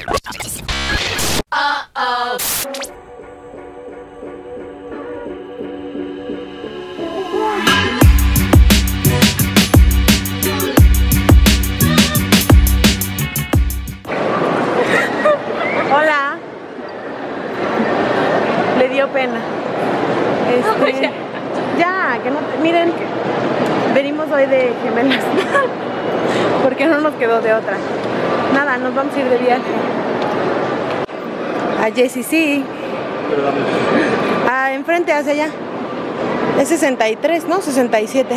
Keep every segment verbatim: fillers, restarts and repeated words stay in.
Uh-oh. Hola. Le dio pena. Este, ya. ya, que no te, miren, venimos hoy de gemelas. Porque no nos quedó de otra. Nada, nos vamos a ir de viaje. A Jessie sí. Ah, enfrente, hacia allá. Es sesenta y tres, ¿no? sesenta y siete.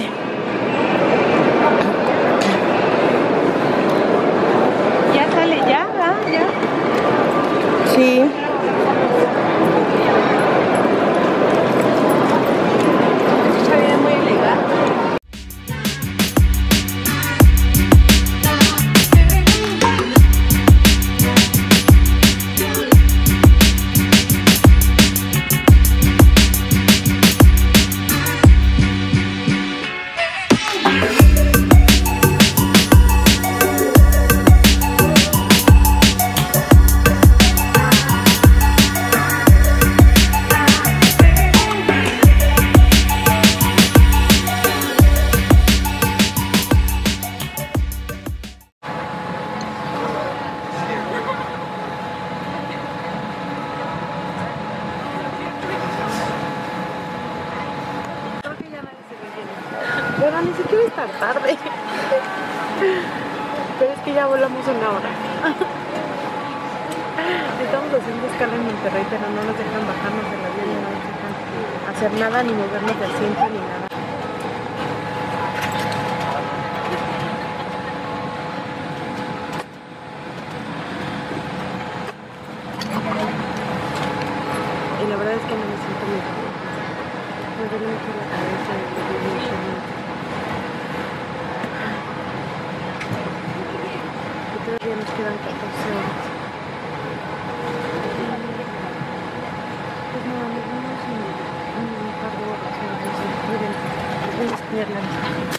Ya sale, ya, ¿verdad? Ya. Sí. Está bien, muy elegante. Pero ni siquiera es tan tarde. Pero es que ya volamos una hora. Estamos haciendo escala en Monterrey, pero no nos dejan bajarnos del avión y no nos dejan hacer nada, ni movernos del asiento, ni nada. Y la verdad es que no me siento muy bien. Me duele mucho la cabeza y me duele mucho. Y todavía nos quedan catorce horas. Pues nada, nos vemos en, en un par de horas. Miren, les voy a enseñar la vista.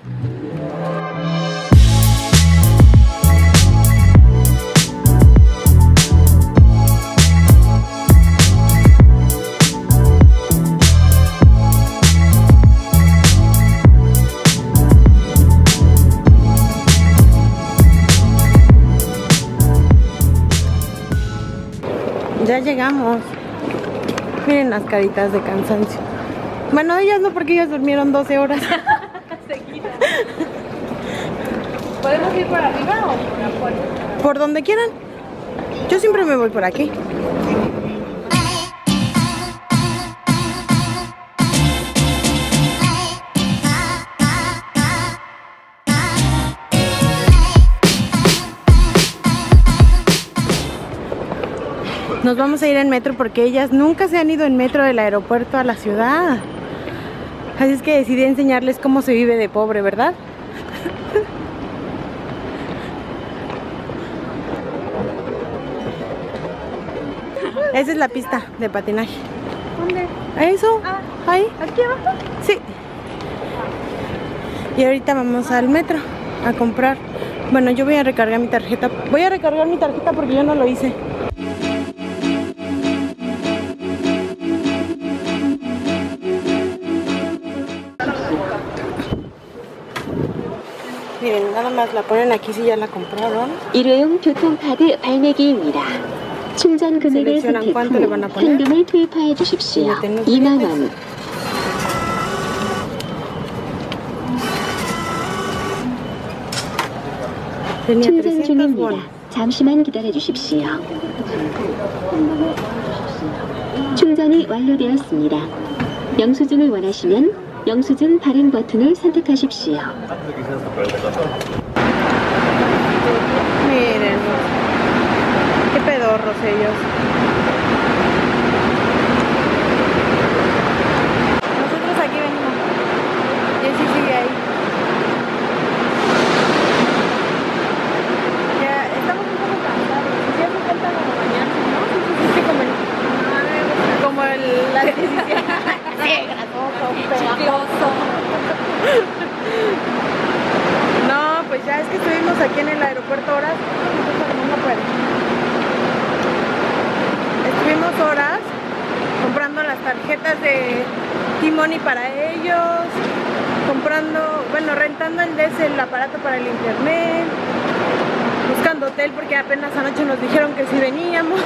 Ya llegamos. Miren las caritas de cansancio. Bueno, ellas no, porque ellas durmieron doce horas. Seguida. ¿Podemos ir por arriba o por afuera? Por donde quieran. Yo siempre me voy por aquí. Nos vamos a ir en metro porque ellas nunca se han ido en metro del aeropuerto a la ciudad. Así es que decidí enseñarles cómo se vive de pobre, ¿verdad? Esa es la pista de patinaje. ¿Dónde? Eso, Ah, ahí. ¿aquí abajo? Sí. Y ahorita vamos al metro a comprar. Bueno, yo voy a recargar mi tarjeta. Voy a recargar mi tarjeta porque yo no lo hice. Miren, nada más la ponen aquí si ya la compraron. 일회용 교통카드 발매기입니다. 충전 금액의 선택 후 현금을 투입하여 주십시오. 이만 원. 충전 중입니다. 잠시만 기다려 주십시오. 충전이 완료되었습니다. 영수증을 원하시면 영수증 발행 버튼을 선택하십시오. Miren, qué pedorros ellos. Nosotros aquí venimos. Jessie sigue ahí. Ya estamos un poco cansados. Ya se falta como mañana, ¿no? Sí, sí, como el, como el, la decisión. Sí, grasoso, Chicloso. No, pues ya es que estuvimos aquí en el aeropuerto horas, no puede. este T-Money para ellos, comprando, bueno, rentando el D S, el aparato para el internet, buscando hotel porque apenas anoche nos dijeron que sí veníamos.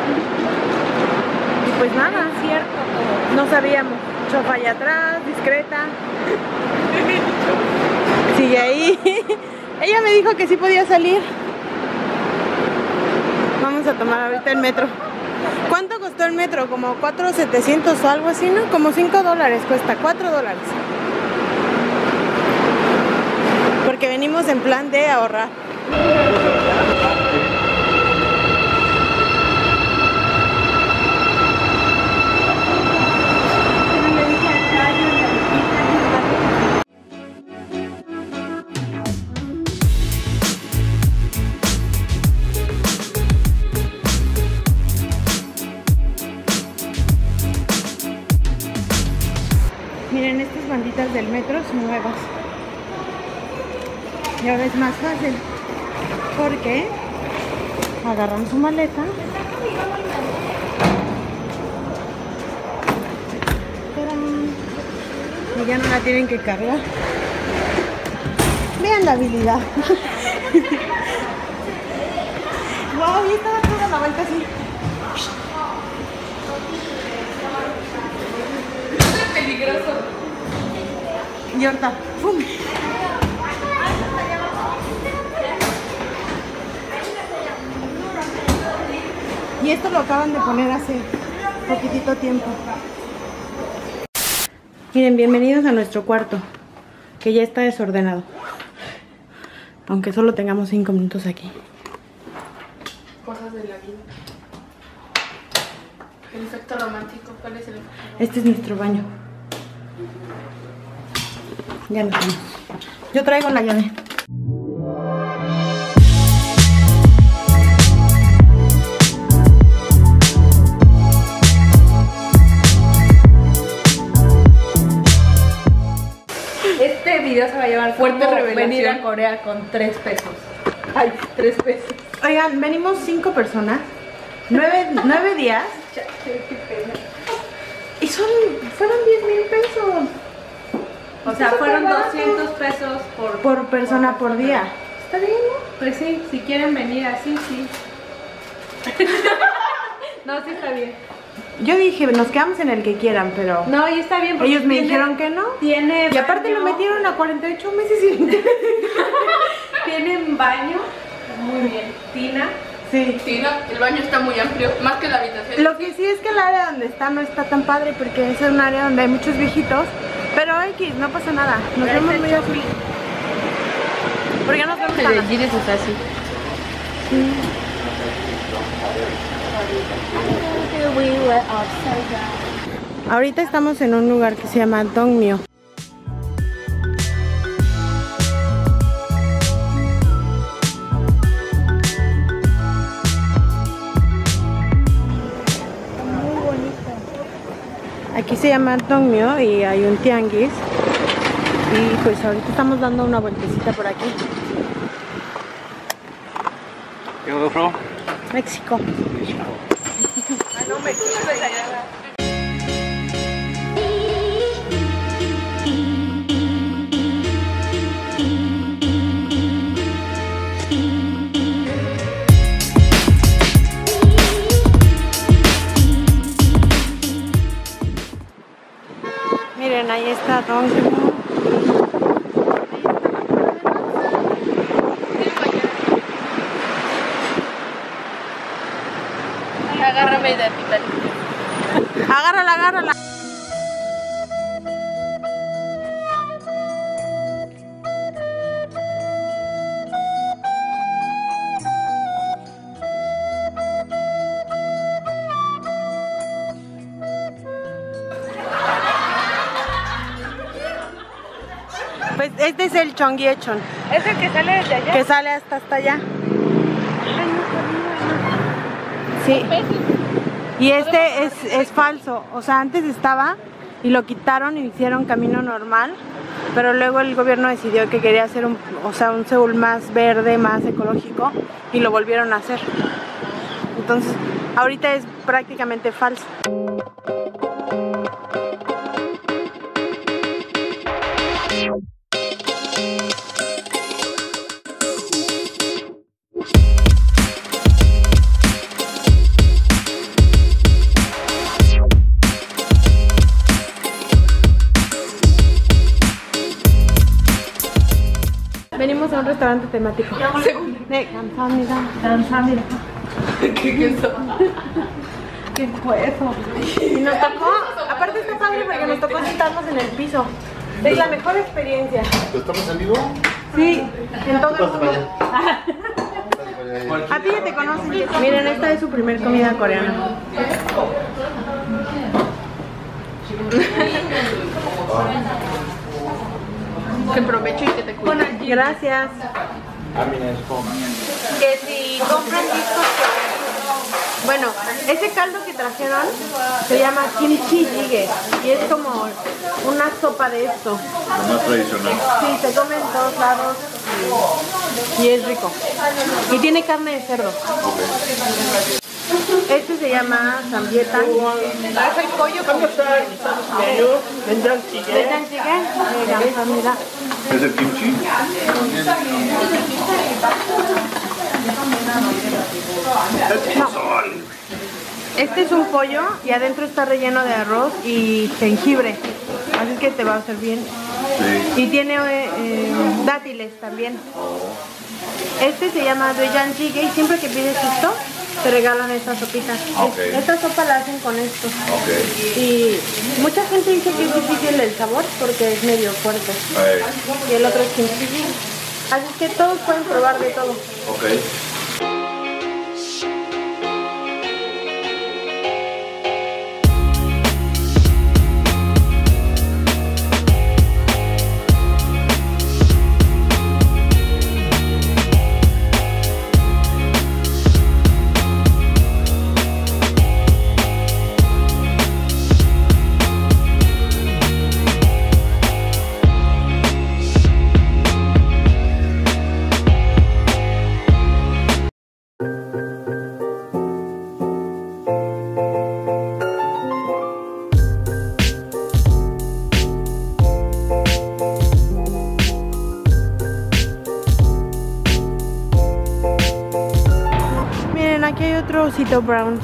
Y pues nada, Es cierto todo. no sabíamos. Chofa allá atrás, discreta. Sigue ahí. Ella me dijo que sí podía salir. Vamos a tomar ahorita el metro. ¿Cuánto costó el metro? Como cuatro mil setecientos o algo así, ¿no? Como cinco dólares cuesta, cuatro dólares. Porque venimos en plan de ahorrar. Miren, estas banditas del metro son nuevas. Y ahora es más fácil. Porque agarran su maleta. ¡Tarán! Y ya no la tienen que cargar. Vean la habilidad. Wow, y estaba toda la vuelta así. Peligroso. Y ahorita, ¡pum! Y esto lo acaban de poner hace poquitito tiempo. Miren, bienvenidos a nuestro cuarto, que ya está desordenado. Aunque solo tengamos cinco minutos aquí. Cosas de la vida. El efecto romántico, ¿cuál es el efecto? Este es nuestro baño. Ya nos vamos. Yo traigo la llave. Este video se va a llevar Fuerte como revelación. venir a Corea con tres pesos. Ay, tres pesos. Oigan, venimos cinco personas, nueve, nueve días. Qué pena. Y son, fueron diez mil pesos. O sea, Está fueron súper barato. doscientos pesos por, Por persona por día. ¿Está bien, no? Pues sí, si quieren venir así, sí. No, sí está bien. Yo dije, nos quedamos en el que quieran, pero No, y está bien. porque ellos me tiene- dijeron que no. Tiene Y aparte baño, lo metieron a cuarenta y ocho meses y... Tienen baño, muy bien. Tina. Sí. Sí, no, el baño está muy amplio, más que la habitación. Lo que sí es que el área donde está no está tan padre porque es un área donde hay muchos viejitos. Pero X, no pasa nada. Nos Pero vemos es el muy así. ¿Por qué nos vemos tan así? Gires es así. Ahorita estamos en un lugar que se llama Dongmyo. Muy bonito. Aquí se llama Dongmyo y hay un tianguis. Y pues ahorita estamos dando una vueltecita por aquí. You're from México. Mexico. Miren, ahí está Dongmyo. Agárrame de ti, Agárrala, agárrala. Pues este es el Chongyecheon, ¿Es el que sale desde allá? que sale hasta hasta allá. Sí. Y este es, es falso, o sea, antes estaba y lo quitaron y hicieron camino normal, pero luego el gobierno decidió que quería hacer un, o sea, un Seúl más verde, más ecológico y lo volvieron a hacer. Entonces, ahorita es prácticamente falso. restaurante temático. 네, 감사합니다. 감사합니다. ¿Qué es eso? ¿Qué fue eso? Y nos tocó, aparte está padre porque nos tocó sentarnos en el piso. Es la mejor experiencia. ¿Lo estamos en vivo? Sí, en todo el mundo. Para A ti ya te conocen. Miren, esta es su primer comida coreana. Que provecho y que te cuide. Gracias. Que si compran discos, bueno, ese caldo que trajeron se llama kimchi jjigae y es como una sopa de esto. Lo más tradicional. Sí, se come en todos lados y, y es rico. Y tiene carne de cerdo. Este se llama sambieta. ¿Es el pollo con ¿된장찌개? 네, 감사합니다. ¿Es el kimchi? No. Este es un pollo y adentro está relleno de arroz y jengibre. Así que te va a hacer bien. Sí. Y tiene eh, eh, dátiles también. Este se llama dojanjjigae y siempre que pides esto te regalan esta sopita. Okay. Esta sopa la hacen con esto. Ok. Y mucha gente dice que es difícil el sabor porque es medio fuerte. Ahí. Y el otro es kimchi. Así que todos pueden probar de todo. Ok. Aquí hay otro osito brown.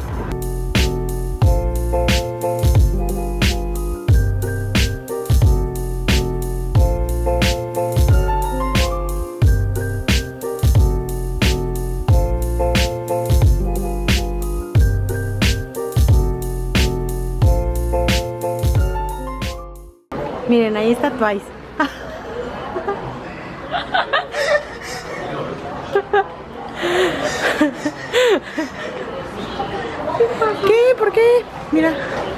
Miren, ahí está Twice. ¿Qué? ¿Por qué? Mira.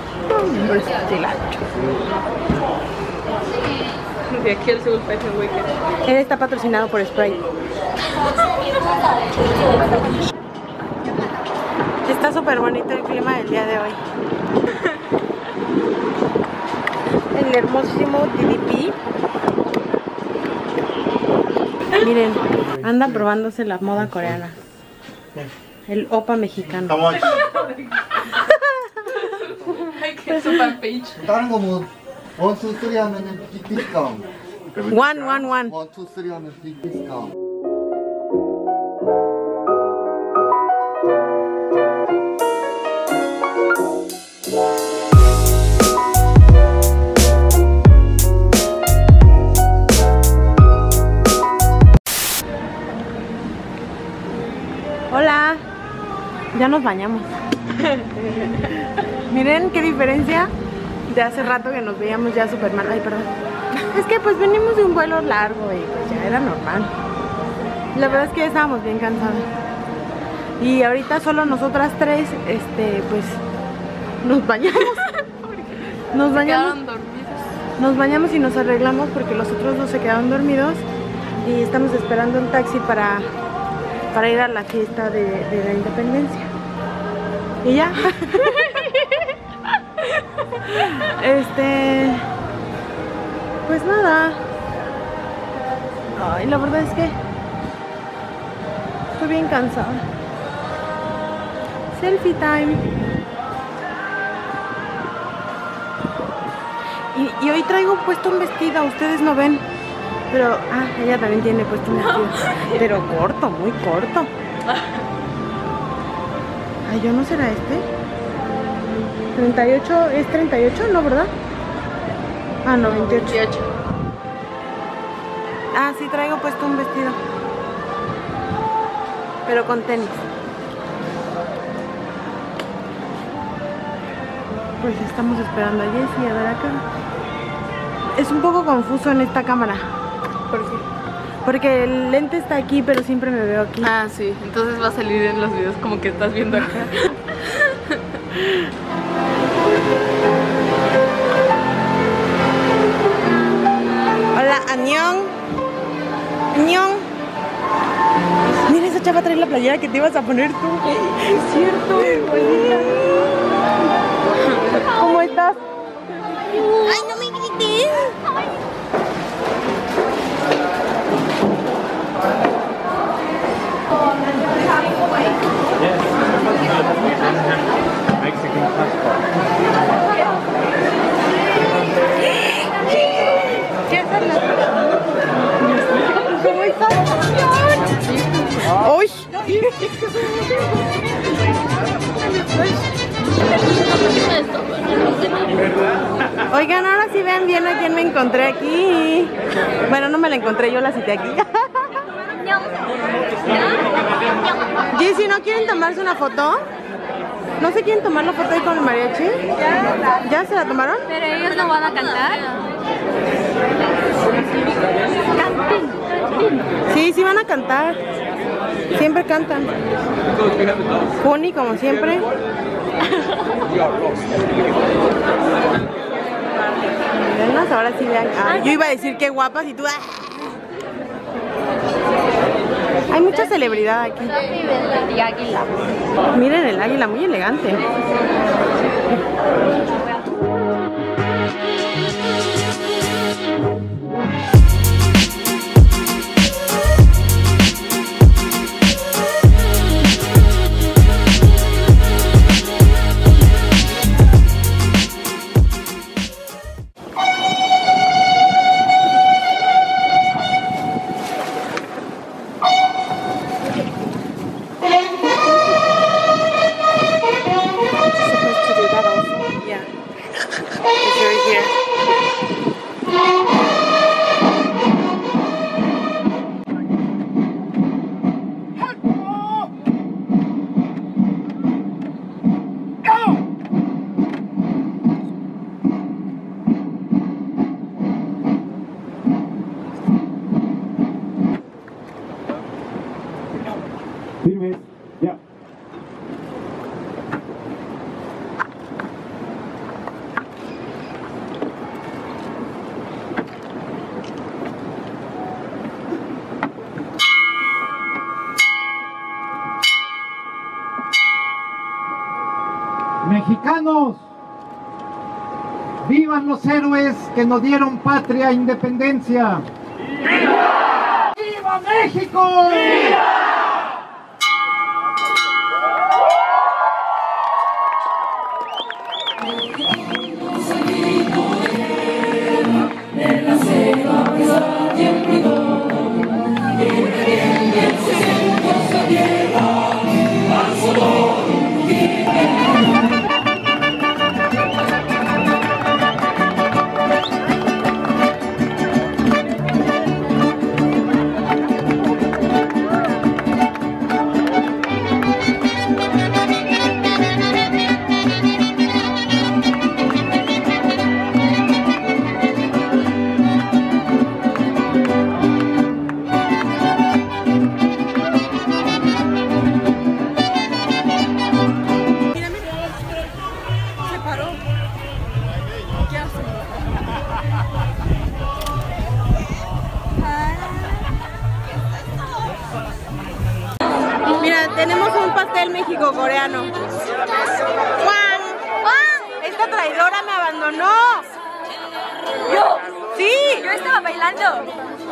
De aquí al Seoul Fashion Weekend. Él está patrocinado por Sprite. Está súper bonito el clima del día de hoy. El hermosísimo T D P. Miren, anda probándose la moda coreana. El opa mexicano. Ay, que es un fanpage. 다른 거 뭐 원, 투, 쓰리 하면은 빅 디스카운트. One, one, one. 원, 투, 쓰리 하면 빅 디스카운트. Hola. Ya nos bañamos. Miren qué diferencia de hace rato que nos veíamos ya súper mal. Ay, perdón. Es que pues venimos de un vuelo largo y pues ya era normal. La verdad es que ya estábamos bien cansados. Y ahorita solo nosotras tres, este, pues nos bañamos. Nos bañamos. Quedaron dormidos. Nos bañamos y nos arreglamos porque los otros dos se quedaron dormidos. Y estamos esperando un taxi para, para ir a la fiesta de, de la independencia. Y ya. Este... Pues nada. Ay, la verdad es que estoy bien cansada. Selfie time. Y, y hoy traigo puesto un vestido, ustedes no ven. Pero, ah, ella también tiene puesto un vestido. Pero corto, muy corto. Ay, ¿yo no será este? treinta y ocho, ¿es treinta y ocho? No, ¿verdad? Ah, no, veintiocho. veintiocho. Ah, sí, traigo puesto un vestido. pero con tenis. Pues estamos esperando a Jessie, a ver acá. Es un poco confuso en esta cámara. ¿Por qué? Porque el lente está aquí, pero siempre me veo aquí. Ah, sí. Entonces va a salir en los videos como que estás viendo acá. Hola, Añón. Añón. Mira, esa chava trae la playera que te ibas a poner tú. Es cierto, igualita. ¿Cómo estás? Ay, no me grites. Mexican passport. ¿Cómo estás? ¡Uy! Oigan, ahora sí ven bien a quién me encontré aquí. Bueno, no me la encontré, yo la cité aquí. Jessie, ¿no quieren tomarse una foto? ¿No se quieren tomar la foto ahí con el mariachi? ¿Ya? ¿Ya se la tomaron? Pero ellos no van a cantar. Canten. Sí, sí van a cantar. Siempre cantan. Pony, como siempre. Mírenlas, ahora sí vean. Ah, yo iba a decir qué guapas y tú... ¡ah! Hay mucha celebridad aquí. Miren el águila, muy elegante. Firmes, ya. Mexicanos, vivan los héroes que nos dieron patria e independencia. ¡Viva! ¡Viva México! ¡Viva! Tenemos un pastel México-coreano. ¡Juan! ¡Juan! Esta traidora me abandonó. ¿Yo? Sí. Yo estaba bailando.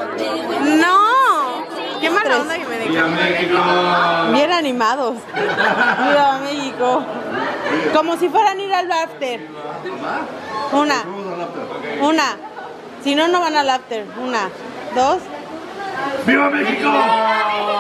No. Qué mala onda que me dejó. ¡Viva México! Bien animados. ¡Viva México! Como si fueran a ir al after. Una. Una. Si no, no van al after. Una. Dos. ¡Viva México!